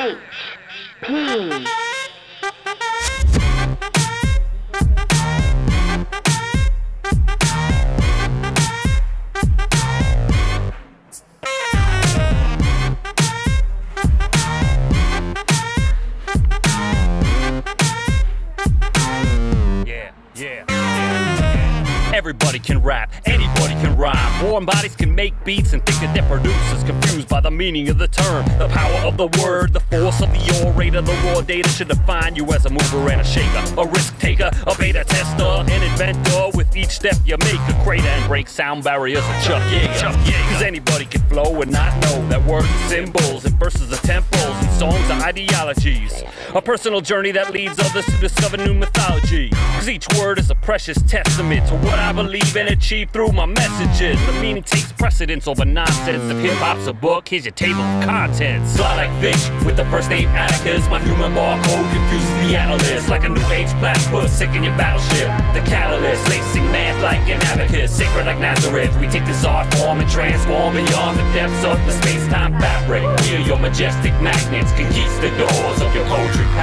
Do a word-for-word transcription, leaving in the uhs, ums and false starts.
H P. Everybody can rap, anybody can rhyme. Warm bodies can make beats and think that they're producers, confused by the meaning of the term. The power of the word, the force of the orator. The raw data should define you as a mover and a shaker, a risk taker, a beta tester, an inventor. With each step you make a crater and break sound barriers of Chuck Yeager. Cause anybody can flow and not know that words are symbols and verses are tempos and songs are ideologies. A personal journey that leads others to discover new mythology. Cause each word is a precious testament to what I believe and achieve through my messages. The meaning takes precedence over nonsense. If hip-hop's a book, here's your table of contents. Fly like fish with the first name Atticus. My human barcode confuses the analyst. Like a new age platypus, sick in your battleship. The catalyst, lacing math like an abacus. Sacred like Nazareth, we take this art form and transform beyond the depths of the space-time fabric. We are your majestic magnets, conquistadors of your poetry